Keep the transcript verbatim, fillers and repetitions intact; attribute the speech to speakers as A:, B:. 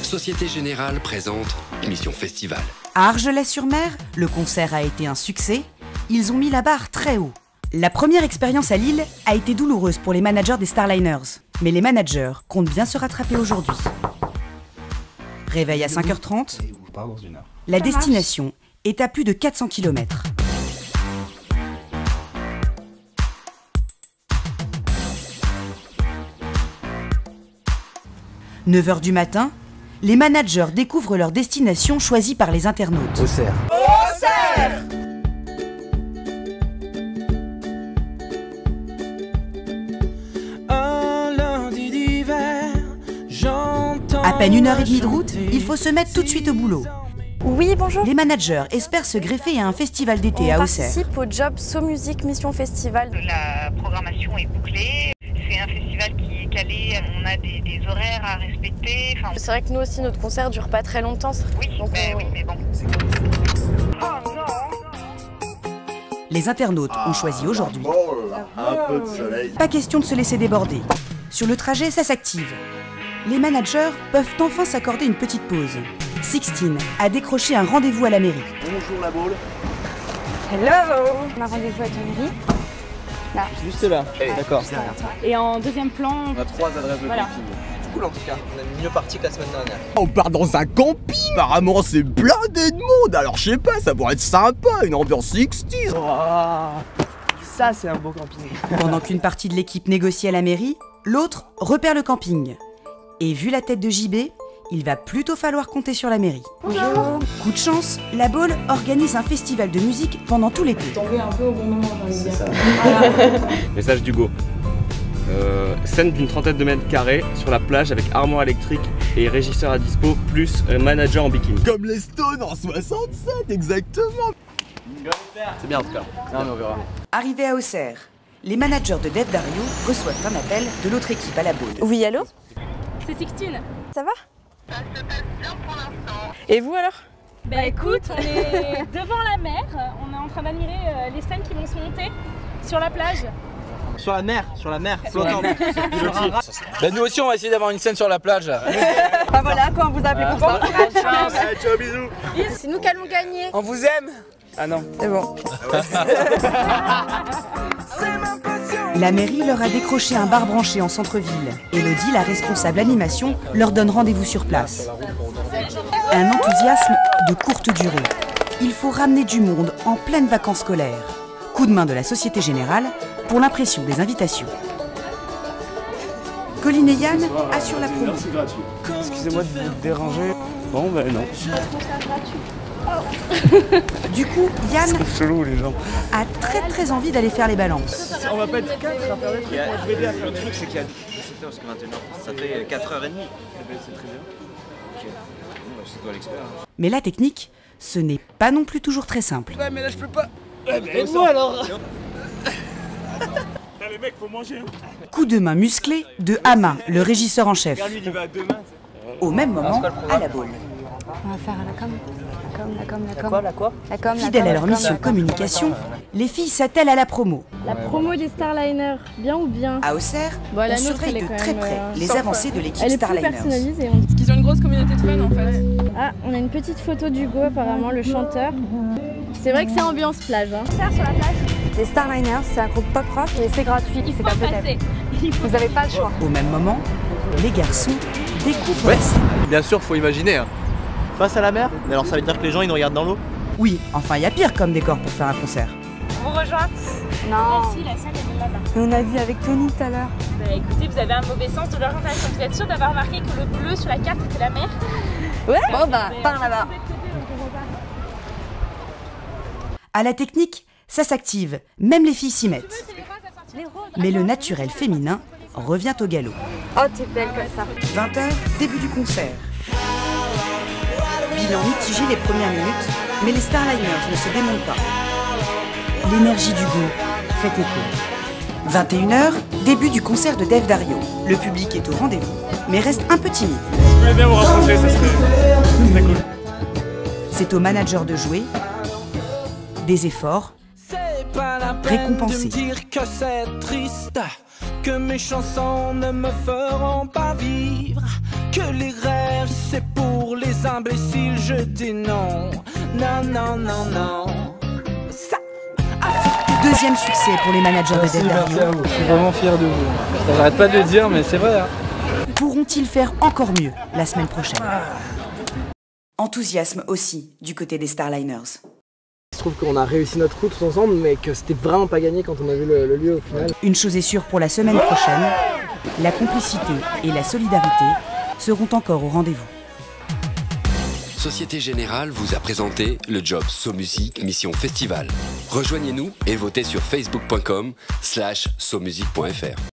A: Société Générale présente Mission Festival.
B: À Argelès-sur-Mer, le concert a été un succès. Ils ont mis la barre très haut. La première expérience à Lille a été douloureuse pour les managers des Starliners. Mais les managers comptent bien se rattraper aujourd'hui. Réveil à cinq heures trente. La destination est à plus de quatre cents kilomètres. neuf heures du matin, les managers découvrent leur destination choisie par les internautes.
C: Auxerre.
D: Auxerre.
E: Un lundi d'hiver, j'entends.
B: À peine une heure et demie de route, il faut se mettre tout de suite au boulot.
D: Oui, bonjour.
B: Les managers espèrent se greffer à un festival d'été à Auxerre.
D: On participe au Job So Music Mission Festival.
F: La programmation est bouclée. C'est un festival qui est calé, on a des, des horaires à respecter. Enfin,
D: c'est vrai que nous aussi, notre concert dure pas très longtemps.
F: Oui,
D: donc
F: ben
D: on...
F: oui, mais bon.
D: Oh non.
B: Les internautes ont choisi aujourd'hui.
C: Un peu de soleil.
B: Pas question de se laisser déborder. Sur le trajet, ça s'active. Les managers peuvent enfin s'accorder une petite pause. Sixteen a décroché un rendez-vous à la mairie.
C: Bonjour la boule.
D: Hello. On a rendez-vous avec la mairie. Là.
G: Juste là,
D: Ouais.
G: d'accord.
H: Et en deuxième plan,
G: On a trois adresses de
H: voilà.
G: camping. C'est cool en tout cas, on est mieux parti que la semaine dernière.
I: On part dans un camping. Apparemment c'est blindé de monde, alors je sais pas, ça pourrait être sympa, une ambiance sixties.
G: Oh, ça c'est un beau camping.
B: Pendant qu'une partie de l'équipe négocie à la mairie, l'autre repère le camping. Et vu la tête de J B, il va plutôt falloir compter sur la mairie.
D: Bonjour.
B: Coup de chance, la Baule organise un festival de musique pendant tout l'été.
H: tombé un peu au bon moment, j'ai envie de dire. Voilà.
J: Message d'Hugo. Euh, scène d'une trentaine de mètres carrés sur la plage avec armoire électrique et régisseur à dispo plus euh, manager en bikini.
I: Comme les Stones en soixante-sept, exactement.
G: C'est bien en tout cas. Non mais on verra.
B: Arrivés à Auxerre, les managers de Dave Dario reçoivent un appel de l'autre équipe à la Baule.
D: Oui, allô?
H: C'est Sixteen.
D: Ça va?
F: Ça se passe bien pour l'instant.
D: Et vous alors?
H: Bah écoute, on est devant la mer, on est en train d'admirer euh, les scènes qui vont se monter sur la plage.
G: Sur la mer, sur la mer, flottante.
K: Ben nous aussi on va essayer d'avoir une scène sur la plage là.
D: Ah voilà, quoi, on vous a appelé pour ça.
I: Allez, ciao, bisous.
D: C'est nous qui allons gagner.
K: On vous aime. Ah non.
D: C'est bon.
B: La mairie leur a décroché un bar branché en centre-ville. Elodie, la responsable animation, leur donne rendez-vous sur place. Un enthousiasme de courte durée. Il faut ramener du monde en pleine vacances scolaires. Coup de main de la Société Générale pour l'impression des invitations. Colline et Yann assurent la promo.
G: Excusez-moi de vous déranger. Bon ben non.
B: Du coup, Yann
G: C'est chelou les gens.
B: a très très envie d'aller faire les balances.
G: On va pas être quatre à faire des trucs.
C: Je vais aider à faire le truc, c'est qu'il y a dix-sept heures, parce que vingt et une heures, ça fait quatre heures trente.
G: C'est très bien.
C: Ok. Bon, bah, c'est toi l'expert. hein.
B: Mais la technique, ce n'est pas non plus toujours très simple.
G: Ouais mais là je peux pas. Ouais mais aide-moi alors.
I: Les mecs, faut manger.
B: Coup de main musclé de Ama, le régisseur en chef.
I: Lui, il va à deux mains.
B: Au même moment, à la Baule.
D: On va faire la com. La com, la com, la com.
G: Quoi la quoi?
D: La com, la
B: Fidèles
D: com,
B: à leur
D: la com.
B: mission communication, les filles s'attellent à la promo.
H: La promo des Starliners, bien ou bien?
B: À Auxerre,
H: Bon, la
B: on
H: nôtre,
B: surveille
H: elle est
B: de
H: quand
B: très
H: même,
B: près
H: euh,
B: les
H: sans
B: avancées de l'équipe
H: Elle est plus
B: Starliners.
H: personnalisée. On...
L: Parce qu'ils ont une grosse communauté de fans en fait.
H: Ah, on a une petite photo d'Hugo apparemment, le chanteur. C'est vrai que c'est ambiance plage. Hein.
D: Sur la plage. Les Starliners, c'est un groupe pop rock et c'est gratuit.
H: Il
D: C'est
H: faut
D: un peu
H: passer.
D: Vous n'avez pas le choix.
B: Au même moment, les garçons découvrent
G: Ouais.
B: la scène.
G: Bien sûr, faut imaginer. Hein. Face à la mer. Mais alors ça veut dire que les gens ils nous regardent dans l'eau?
B: Oui, enfin, il y a pire comme décor pour faire un concert.
H: On vous rejoint?
D: Non.
H: Si, la salle elle est là-bas.
D: On a vu avec Tony tout à l'heure.
H: Bah écoutez, vous avez un mauvais sens de l'orientation. Vous êtes sûr d'avoir remarqué que le bleu sur la carte était la mer?
D: Ouais. Bon bah, par là-bas.
B: À la technique, ça s'active, même les filles s'y mettent. Mais le naturel féminin revient au galop.
D: Oh, t'es belle comme ça.
B: vingt heures, début du concert. Bilan mitigé les premières minutes, mais les Starliners ne se démontent pas. L'énergie du groupe fait écho. vingt et une heures, début du concert de Dave Dario. Le public est au rendez-vous, mais reste un peu timide.
I: Si vous voulez bien vous rapprocher, ça serait très cool.
B: C'est au manager de jouer. Des efforts récompensés.
E: Dire que c'est triste, que mes chansons ne me feront pas vivre, que les rêves c'est pour imbécile, je dis non. Non, non, non, non. Ça.
B: Deuxième succès pour les managers
M: merci,
B: de Del Dario.
M: Merci à vous, je suis vraiment fier de vous. J'arrête pas de le dire, mais c'est vrai. Hein.
B: Pourront-ils faire encore mieux la semaine prochaine? Enthousiasme aussi du côté des Starliners.
N: Je trouve qu'on a réussi notre coup tous ensemble, mais que c'était vraiment pas gagné quand on a vu le, le lieu au final.
B: Une chose est sûre pour la semaine prochaine, la complicité et la solidarité seront encore au rendez-vous.
A: Société Générale vous a présenté le job SoMusic Mission Festival. Rejoignez-nous et votez sur facebook point com slash somusic point fr.